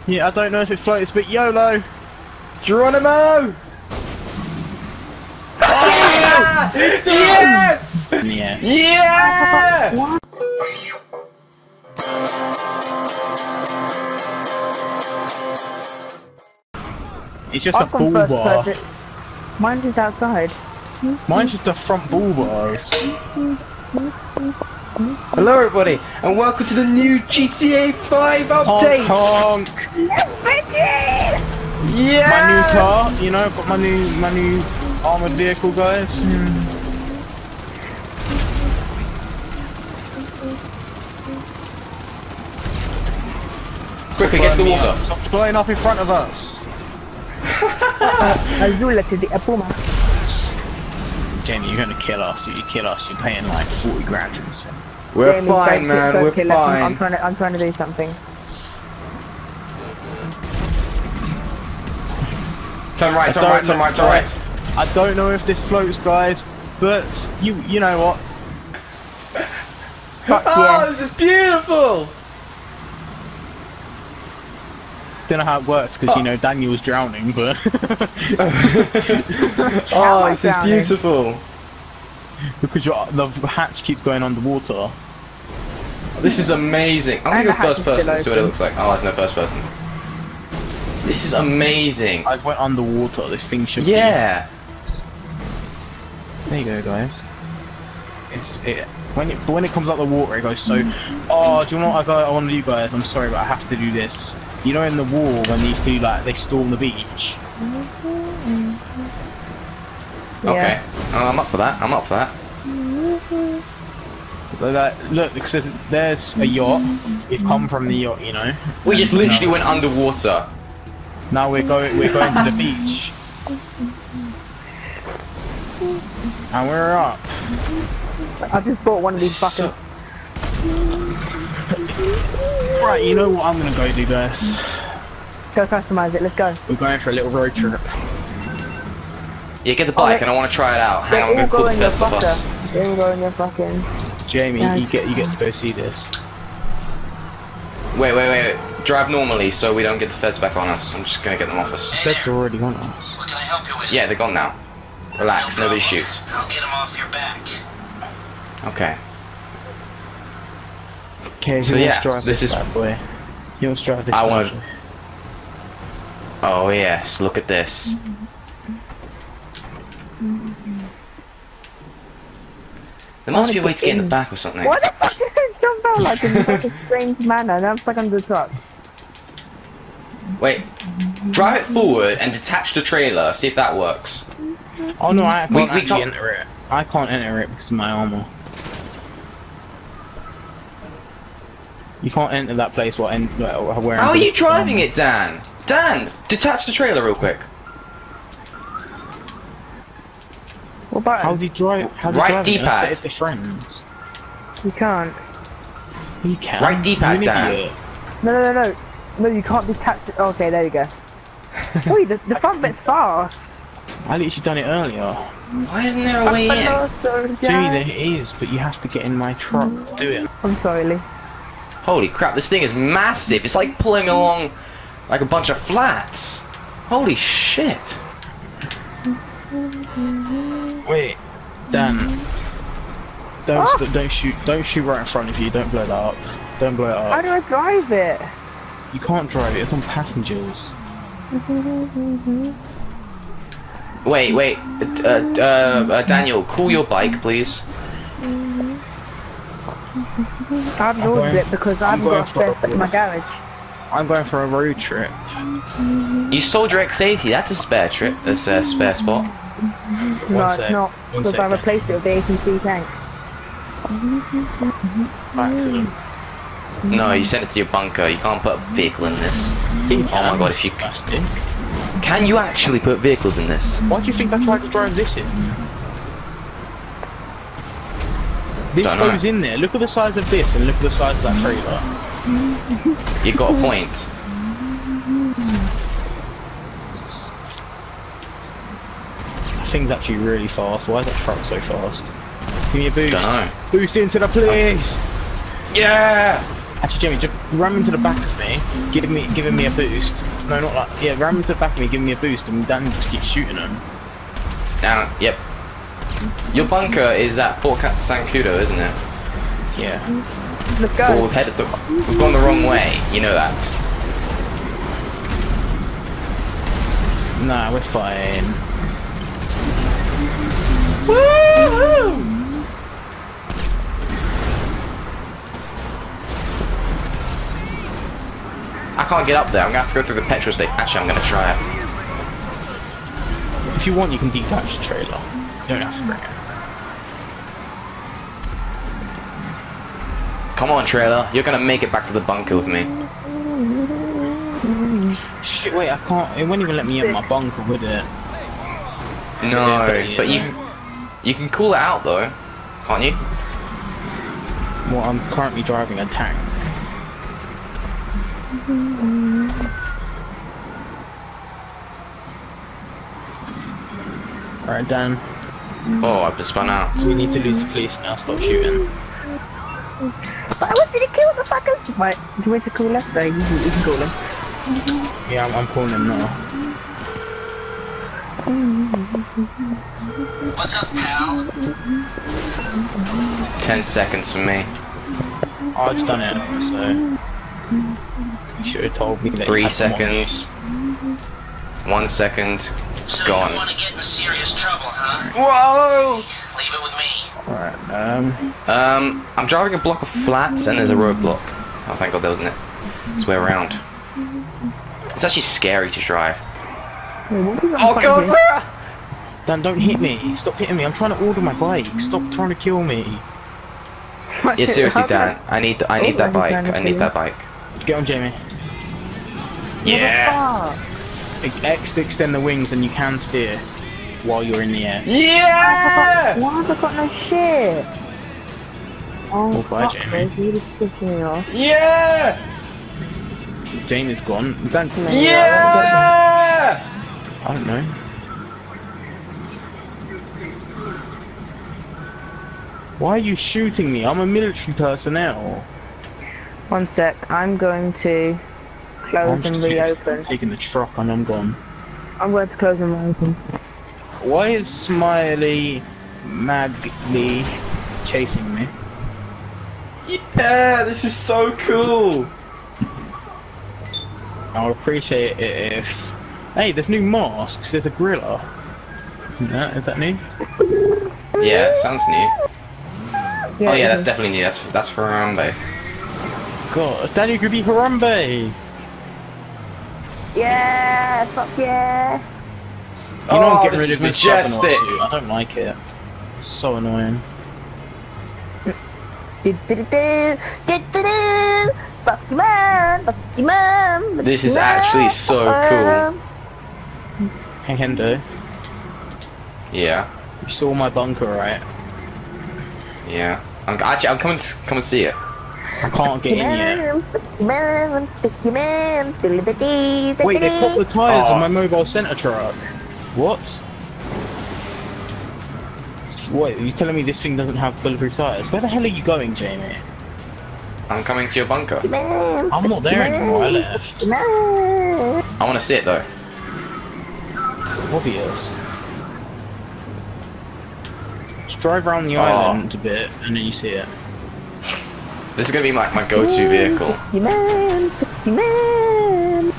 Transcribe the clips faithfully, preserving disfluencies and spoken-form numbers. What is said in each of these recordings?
Yeah, I don't know if it floats, but YOLO! Geronimo! Oh! Yes! Yeah. Yeah! It's just I've a gone bull first bar. person. Mine's just outside. Mine's just the front bull bars. Hello everybody, and welcome to the new G T A five update! Honk, honk. Yes! Yeah! My new car, you know, got my new, my new armoured vehicle, guys. Quickly, get to the water. Stop flying up in front of us. Azula to the Apuma. Jamie, you're gonna kill us. If you kill us, you're paying like forty grand. We're Jamie, fine, don't- man, don't we're kill us. I'm, I'm fine. trying to. I'm trying to do something. Turn right, I turn don't right, turn know- right, turn right. I don't know if this floats, guys, but you, you know what? Fuck Oh, yeah. this is beautiful! Don't know how it works because you know Daniel's drowning, but Oh, I this is drowning? beautiful. because your the hatch keeps going underwater. This is amazing. I'm And gonna the go first hatch is person to still see what it open. looks like. Oh, there's no first person. This is amazing. I went underwater. This thing should. Yeah. Be. There you go, guys. It's it when it when it comes out the water, it goes so. Oh, do you know what I got? I want to do, guys. I'm sorry, but I have to do this. You know, in the war when these two like they storm the beach. Okay. Oh, I'm up for that. I'm up for that. So that, look, because there's, there's a yacht. We've come from the yacht, you know. We just And literally now- went underwater. Now we're going we're going to the beach. And we're up. I've just bought one of these So- fuckers. Right, you know what I'm gonna go do, guys? Go customize it. Let's go. We're going for a little road trip. Yeah, get the bike, they- and I want to try it out. They Hang on, I'm all gonna call go the in your feds off us. fucker. They all go in your fucking. Jamie, Yeah. you get you get to go see this. Wait, wait, wait, wait. Drive normally so we don't get the feds back on us. I'm just gonna get them off us. That's already on us. What can I help you with? Yeah, they're gone now. Relax, No nobody problem. shoots. I'll get him off your back. Okay. Okay, So who yeah, wants to drive this this is- bad boy? Who wants to drive this? I bad wanna- boy? Oh yes, look at this. There must be a way to get in the back or something. What the fuck did it jump out like in such a strange manner? And I'm stuck under the truck. Wait. Drive it forward and detach the trailer. See if that works. Oh no, I can't We- we actually can't- enter it. I can't enter it because of my armor. You can't enter that place while en while wearing. How are you bulletproof driving armor. it, Dan? Dan, detach the trailer real quick. What button? How do you drive? How do you Right drive it? D-pad. It's the friends. You can't. You can. Right D-pad, You're an Dan. idiot. No, no, no, no. No, you can't detach it. Okay, there you go. Wait, the, the front bit's fast. I literally done it earlier. Why isn't there a way in? Hello, sir, Jamie, Jack. there is, but you have to get in my truck to do it. I'm sorry, Lee. Holy crap, this thing is massive. It's like pulling along like a bunch of flats. Holy shit. Wait, Dan. Don't Ah! st- don't shoot don't shoot right in front of you. Don't blow that up. Don't blow it How up. do I drive it? You can't drive it. It's on passengers. Wait, wait. Uh, uh, uh, Daniel, call your bike, please. I haven't I'm ordered going- it because I I'm haven't got a going spare for- space in my garage. I'm going for a road trip. You sold your X eighty. That's a spare trip. That's a spare spot. No, One it's sec, not. one Because I second. replaced it with the A P C tank. Accident. No, you sent it to your bunker. You can't put a vehicle in this. You Oh my can. god, if you... Bastard. Can you actually put vehicles in this? Why do you think I tried to drive this in? This Don't know. goes in there. Look at the size of this and look at the size of that trailer. You got a point. That thing's actually really fast. Why is that truck so fast? Give me a boost. Don't know. Boost into the place! Yeah! Actually, Jamie, just ram into the back of me, give me, giving me a boost. No, not like, yeah, ram into the back of me, giving me a boost, and Dan just keeps shooting them. Now, yep. Your bunker is at Fort Sankudo, isn't it? Yeah. Let's Well, go. we've headed the, we've gone the wrong way. You know that. Nah, we're fine. Woohoo! I can't get up there. I'm gonna have to go through the petrol station. Actually, I'm gonna try it. If you want, you can detach the trailer. You don't have to bring it. Come on, trailer. You're gonna make it back to the bunker with me. Shit, wait, I can't. It won't even let me in my bunker, would it? No, Yeah, but you you can cool it out though, can't you? Well, I'm currently driving a tank. Alright, Dan. Oh, I've been spun out. We need to lose the police now. Stop shooting. But what did he kill the fuckers? Right, do you want to call us? No, you, can- you can call him. Yeah, I'm, I'm calling him now. What's up, pal? Ten seconds for me. I've done it, so you should have told me that. you Three had them on me. seconds. One second. So Gone. you want to get in serious trouble, huh? Whoa! Leave it with me. Alright, um, Um, I'm driving a block of flats and there's a roadblock. Oh, thank God there wasn't it. It's way around. It's actually scary to drive. Wait, what have you got in Oh front God! of you? Where? Dan, don't hit me. Stop hitting me. I'm trying to order my bike. Stop trying to kill me. Yeah, seriously, How can Dan. I need I need Oh, that I'm bike. trying to I need kill that bike. Get on, Jamie. Yeah! X to extend the wings and you can steer while you're in the air. Yeah! Why have I got no shit? Oh, Oh, bye, fuck, Jamie. they're really pissing me off. Yeah! Jamie's gone. Dan, Yeah! I don't know. Why are you shooting me? I'm a military personnel. One sec, I'm going to close I'm and just reopen. taking the truck and I'm gone. I'm going to close and reopen. Why is Smiley Magly chasing me? Yeah, this is so cool. I'll appreciate it if... Hey, there's new masks. There's a gorilla. Yeah, is that new? Yeah, sounds new. Yeah, Oh yeah, it that's is. definitely new. That's that's for Harambe. God, Daddy could be Harambe! Yeah, fuck yeah. You know Oh, I'm getting this rid is of this juggernaut majestic. suit. I don't like it. It's so annoying. Do, do, do, do, do, do, do. Fuck you, man. Fuck you, man. Fuck This you, is man. actually so Fuck cool. you, Hey Hendo, Yeah, you saw my bunker, right? yeah. I'm actually I'm coming to come and see it. I can't get in yet. man. Fuck you, man. Fuck you, man. Do, do, do, do, do, Wait, they do. popped the tyres Oh. on my mobile centre truck. What? What, are you telling me this thing doesn't have bulletproof tyres? Where the hell are you going, Jamie? I'm coming to your bunker. Man, I'm not there anymore, I left. fuck you, man. I want to see it though. Obvious. Just drive around the Oh. island a bit and then you see it. This is gonna be like my go-to vehicle. Fuck you, man. Fuck you, man.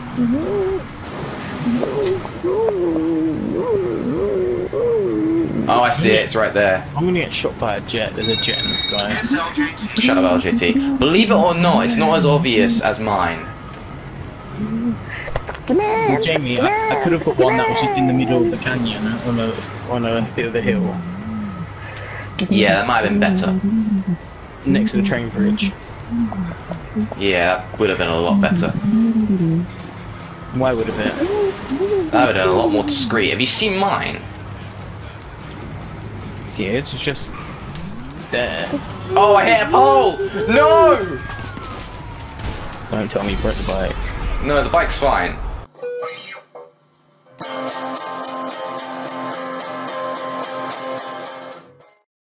Oh, I see it. It's right there. I'm gonna get shot by a jet. There's a jet in the sky. It's L J T. Shut up, L J T. Believe it or not, it's not as obvious as mine. Fuck you, man. Jamie, I, I could have put one that was just in the middle of the canyon on a on a bit of the hill Yeah, that might have been better. next to the train bridge. Yeah, that would have been a lot better. Why would have it? That would have been a lot more discreet. Have you seen mine? Yeah, it's just there. Oh, I hit a pole! No! Don't tell me you broke the bike. No, the bike's fine.